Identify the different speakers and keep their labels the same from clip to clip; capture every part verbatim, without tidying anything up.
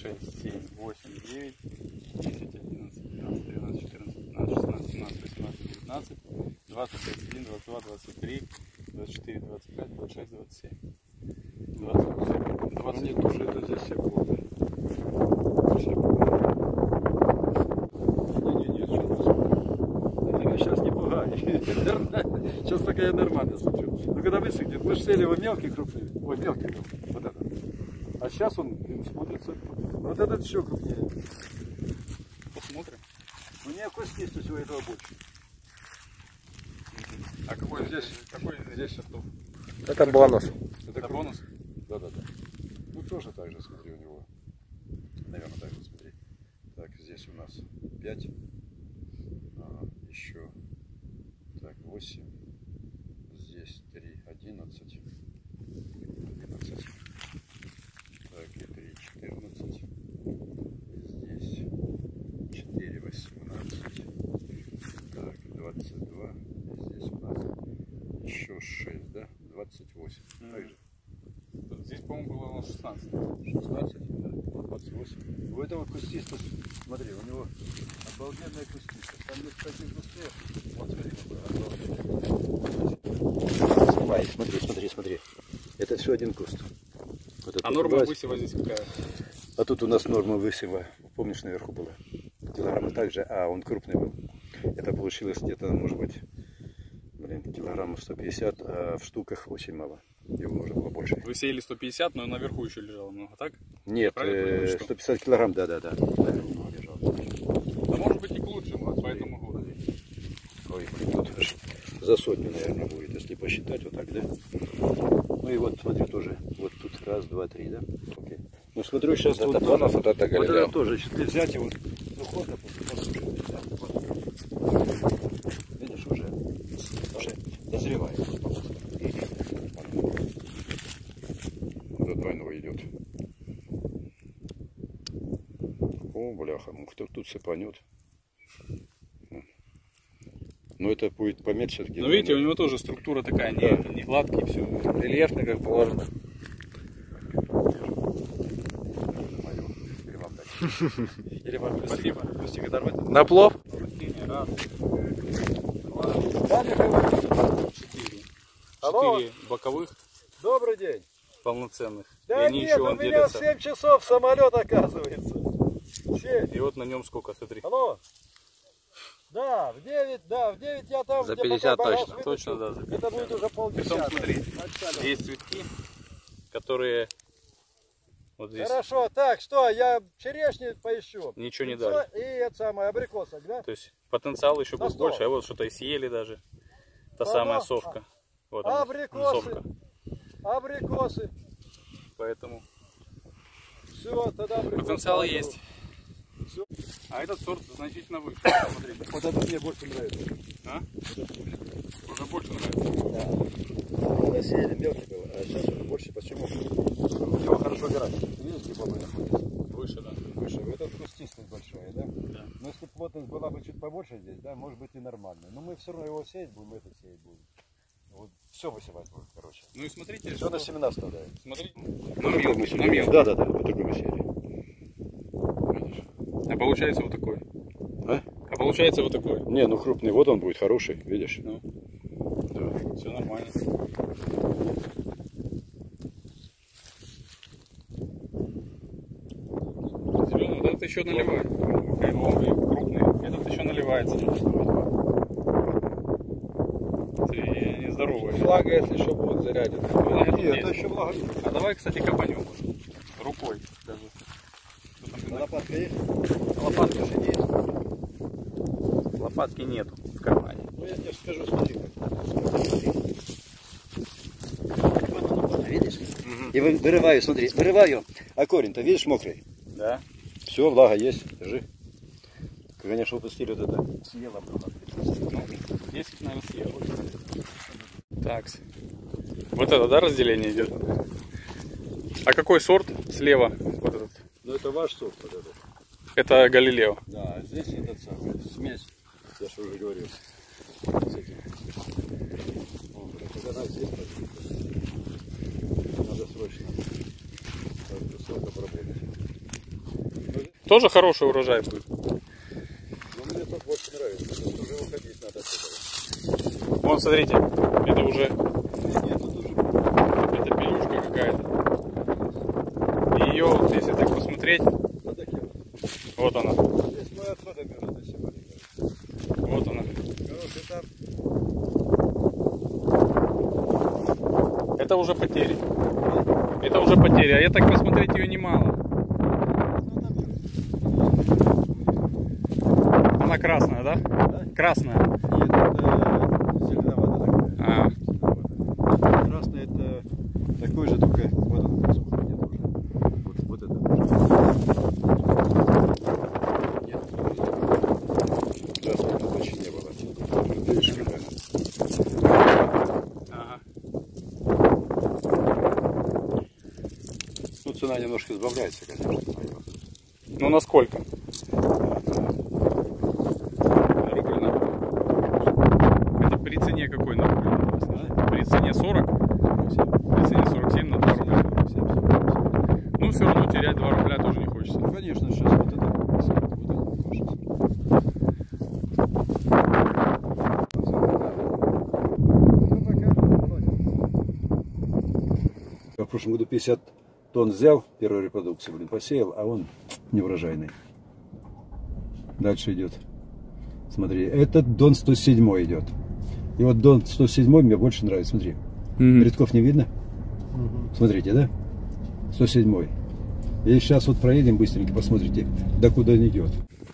Speaker 1: шесть, семь, восемь, девять, десять, одиннадцать, двенадцать, тринадцать, четырнадцать, пятнадцать, шестнадцать, семнадцать, восемнадцать, девятнадцать, двадцать, двадцать один, двадцать два, двадцать три, двадцать четыре, двадцать пять, двадцать шесть, двадцать семь. двадцать семь, двадцать
Speaker 2: не то, что это здесь все было. Не-не-не, сейчас не пугай. Сейчас пока я нормально смотрю. Но когда высохнет, мы же сели его мелкий, крупный. Ой, мелкий был. Вот этот. А сейчас он смотрится. Вот этот еще крупнее.
Speaker 1: Посмотрим.
Speaker 2: У меня костистость всего этого больше.
Speaker 1: А какой здесь, какой здесь сортов?
Speaker 3: Это бонус.
Speaker 1: Это, это бонус?
Speaker 2: Да-да-да. Ну тоже так же, смотри, у него. Наверное, так же, смотри. Так, здесь у нас пять. Ага, еще. Так, восемь. Здесь три, одиннадцать. одиннадцать. Так, и три, четырнадцать. Здесь четыре, восемнадцать. Так, двадцать два. И здесь у нас еще шесть, да? двадцать восемь. Mm-hmm. Так же.
Speaker 1: Здесь, по-моему, было у нас шестнадцать.
Speaker 2: шестнадцать, да, двадцать восемь. У этого кустиста, смотри, у него обалденная кустиста. Там есть такие кусты. Вот, смотри, смотри, смотри, смотри. Это все один куст. Вот
Speaker 1: а норма власть. Высева здесь какая?
Speaker 2: А тут у нас норма высева, помнишь, наверху была? Килограмма также, а он крупный был. Это получилось где-то, может быть, блин, килограммов сто пятьдесят, а в штуках очень мало. Его можно было больше.
Speaker 1: Вы сеяли сто пятьдесят, но наверху еще лежало много, так?
Speaker 2: Нет, э, сто пятьдесят килограмм, да, да, да. Наверху лежало.
Speaker 1: А может быть и к лучшему, по этому году.
Speaker 2: Ой, тут аж за сотню, наверное, будет, если посчитать вот так, да? Ну и вот, смотри, тоже, вот тут раз, два, три, да? Окей. Ну смотрю, сейчас
Speaker 3: вот
Speaker 2: вот
Speaker 3: это бонус, вот это
Speaker 2: вот
Speaker 3: Галилео.
Speaker 2: это тоже, если взять его, ну ходно, видишь, уже, уже дозревает. Двойного идет. О, бляха, ну кто тут сыпанет. Но это будет помет все-таки.
Speaker 1: Ну видите, у него тоже структура такая, не, да. не гладкий, все рельефно, как положено. Спасибо.
Speaker 3: На плов?
Speaker 1: Раз, два, четыре. Четыре боковых.
Speaker 2: Добрый день.
Speaker 1: Полноценных.
Speaker 2: Да
Speaker 1: и они
Speaker 2: нет,
Speaker 1: еще
Speaker 2: у
Speaker 1: вон
Speaker 2: меня
Speaker 1: делятся.
Speaker 2: в семь часов самолет оказывается.
Speaker 1: И вот на нем сколько, смотри.
Speaker 2: Алло. Да, в девять, да, в девять я там.
Speaker 3: За пятьдесят точно.
Speaker 2: Вытащу.
Speaker 1: Точно, да. За пятьдесят.
Speaker 2: Это будет уже полдесятого.
Speaker 1: Потом смотри, есть цветки, которые вот здесь.
Speaker 2: Хорошо, так, что, я черешни поищу.
Speaker 1: Ничего не
Speaker 2: Яйцо
Speaker 1: дали.
Speaker 2: И это самое, абрикосок, да?
Speaker 1: То есть потенциал еще
Speaker 2: На
Speaker 1: был
Speaker 2: стол.
Speaker 1: больше, а вот что-то и съели даже. Та
Speaker 2: Ага.
Speaker 1: самая совка. Вот она,
Speaker 2: Абрикосы.
Speaker 1: совка.
Speaker 2: Абрикосы.
Speaker 1: Поэтому
Speaker 2: Все, тогда абрикосы.
Speaker 1: потенциал есть.
Speaker 2: Все.
Speaker 1: А этот сорт значительно выше. Смотрите.
Speaker 2: Вот это мне больше нравится.
Speaker 1: А? Уже больше нравится.
Speaker 2: Да. Засеяли мелкий был, а сейчас уже больше. Почему? У него хорошо гора. Видишь, где бобы находятся?
Speaker 1: Выше, да.
Speaker 2: Выше. Этот кустистость большая, да?
Speaker 1: Да.
Speaker 2: Но если плотность была бы чуть побольше здесь, да, может быть и нормально. Но мы все равно его сеять будем, этот сеять будем. Вот все высевать будет, короче.
Speaker 1: Ну и смотрите,
Speaker 2: Все
Speaker 1: что...
Speaker 2: на семена вставляем.
Speaker 1: Смотрите.
Speaker 2: На
Speaker 1: мел,
Speaker 2: мел.
Speaker 1: на мел.
Speaker 2: Да, да, да, вот такой мы сеяли.
Speaker 1: А получается вот такой.
Speaker 2: А?
Speaker 1: А получается вот такой.
Speaker 2: Не, ну крупный, вот он будет хороший, видишь?
Speaker 1: Ну.
Speaker 2: Да.
Speaker 1: Все нормально. Зеленый, вот этот еще наливает. Крупный, этот еще наливается. Смотри, они здоровые.
Speaker 3: Флага, если еще будет зарядить.
Speaker 1: А,
Speaker 2: Нет,
Speaker 1: нет.
Speaker 2: это еще благо.
Speaker 1: А давай, кстати, копанем. Рукой даже.
Speaker 2: Лопатка есть?
Speaker 1: Лопатка же есть. Лопатки нету в кармане.
Speaker 2: Ну я тебе скажу, смотри. Видишь?
Speaker 1: Угу.
Speaker 2: И вы- вырываю, смотри, вырываю. А корень-то, видишь, мокрый?
Speaker 1: Да.
Speaker 2: Все, влага есть, держи. Конечно, упустили вот это. Съела бы.
Speaker 1: Ну, десять, наверное, съел. Так. Вот это, да, разделение идет? А какой сорт слева? Вот этот.
Speaker 2: Ну это ваш сорт вот этот.
Speaker 1: Это Галилео.
Speaker 2: Да, а здесь этот самый, смесь. Я же уже говорил. С этим. О, так она здесь подвигается. Надо срочно. Так, сока обработать.
Speaker 1: тоже хороший урожай будет.
Speaker 2: Но мне тут больше нравится. Тут уже уходить надо отсюда.
Speaker 1: Вон, смотрите, это уже,
Speaker 2: Нет, тут уже...
Speaker 1: это пилюшка какая-то. Ее, вот, если так посмотреть, вот она.
Speaker 2: Здесь мы отходами разносим.
Speaker 1: Вот она.
Speaker 2: Хороший этап.
Speaker 1: Это уже потери. Это уже потери. А я так посмотреть ее немало. Она красная, да?
Speaker 2: Да?
Speaker 1: Красная.
Speaker 2: Нет, это зеленовато такое.
Speaker 1: А,
Speaker 2: Зеленовато. Красный это такой же, только вот он концу уходит уже. Вот, вот это уже. Нет, красного тут почти не было. Видишь, какая?
Speaker 1: ага.
Speaker 2: Ну, цена немножко избавляется, конечно.
Speaker 1: Ну насколько? Рубль на рубль. Это при цене какой на рубль? При цене сорок? При цене сорок семь на два рубля. Ну все равно терять два рубля тоже не хочется.
Speaker 2: Ну, конечно, сейчас вот это. Вот это. В прошлом году пятьдесят тонн взял, первую репродукцию, блин, посеял, а он неурожайный. Дальше идет. Смотри, этот Дон сто семь идет. И вот Дон сто семь мне больше нравится, смотри.
Speaker 1: Mm-hmm.
Speaker 2: Рядков не видно? Mm-hmm. Смотрите, да? сто семь. И сейчас вот проедем быстренько, посмотрите, до куда он идет.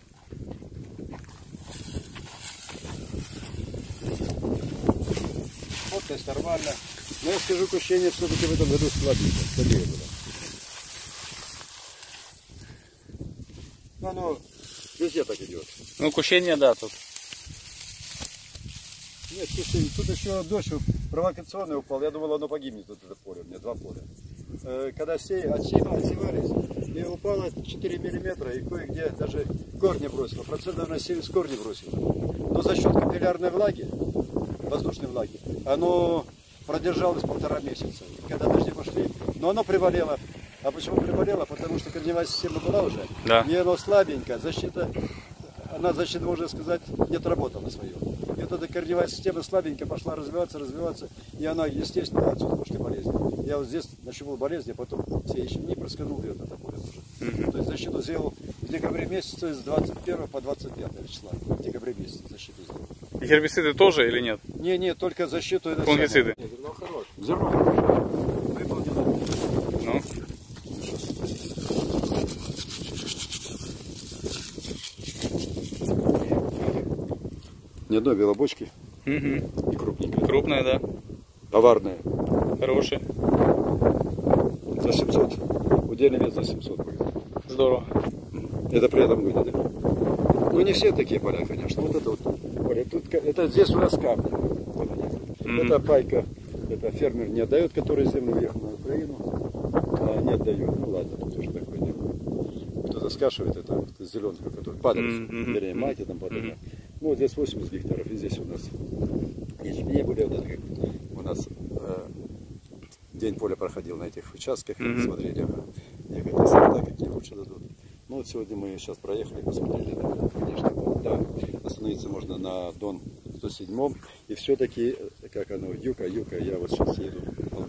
Speaker 2: Вот, то есть нормально. Но я скажу, кущение все-таки в этом году слабенько, слабее было. Ну, оно везде так идет.
Speaker 1: Ну кущение, да, тут.
Speaker 2: Нет, слушай, тут еще дождь провокационный упал. Я думал, оно погибнет, вот это поле. У меня два поля. Когда все отсевались, и упало четыре миллиметра, и кое-где даже корни бросило. Процентов на семьдесят корни бросило. Но за счет капиллярной влаги, воздушной влаги, оно продержалось полтора месяца. И когда дожди пошли, но оно приболело. А почему приболело? Потому что корневая система была уже,
Speaker 1: Да.
Speaker 2: и оно слабенькая. Защита, она защита, можно сказать, не отработала свою. И вот эта корневая система слабенькая пошла развиваться, развиваться, и она, естественно, отсюда пошли болезни. Я вот здесь нащупал болезни, а потом все еще не просканул ее на такое уже. Mm-hmm. То есть защиту сделал в декабре месяце с двадцать первого по двадцать пятое числа. В декабре месяце защиту сделал.
Speaker 1: И гербициды тоже или нет?
Speaker 2: Не, не, только защиту.
Speaker 1: Фунгициды.
Speaker 2: Нет, зерно хорошее. Зерно хорошее. Выполнено.
Speaker 1: Ну.
Speaker 2: Ни одной белобочки.
Speaker 1: Угу.
Speaker 2: И крупненькая.
Speaker 1: Крупная, да.
Speaker 2: Товарная.
Speaker 1: Хорошая.
Speaker 2: За семьсот. Удельный вес за семьсот будет.
Speaker 1: Здорово.
Speaker 2: Это при этом годе, да? Ну не все такие поля, конечно. Вот это вот поле. Тут, это здесь у нас камни. Вот они. Mm-hmm. Это пайка. Это фермер не отдает, который землю уехал на Украину. А не отдает. Ну ладно, тут уже такое дело. Кто-то скашивает это вот, зеленку, которая падает. Mm-hmm. Вернее, мать там потом. Mm-hmm. Ну вот здесь восемьдесят гектаров. И здесь у нас ячмень были. Вот это как у нас э, день поля проходил на этих участках. Mm-hmm. Смотрели, ягоды сорта какие лучше дадут. Ну вот сегодня мы сейчас проехали, посмотрели, да, конечно, да, остановиться можно на Дон сто семь, и все-таки, как оно, юка, юка, я вот сейчас еду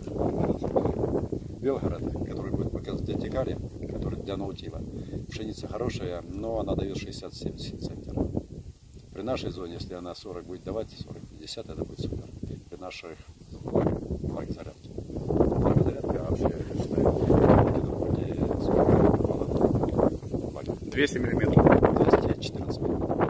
Speaker 2: в Белгород, который будет показывать для Тикари, который для наутила. Пшеница хорошая, но она дает шестьдесят-семьдесят центнеров. При нашей зоне, если она сорок будет давать, сорок-пятьдесят, это будет супер. При наших флаг зарядки. Флаг зарядка, а вообще, я считаю,
Speaker 1: двести миллиметров.
Speaker 2: двести четырнадцать миллиметров.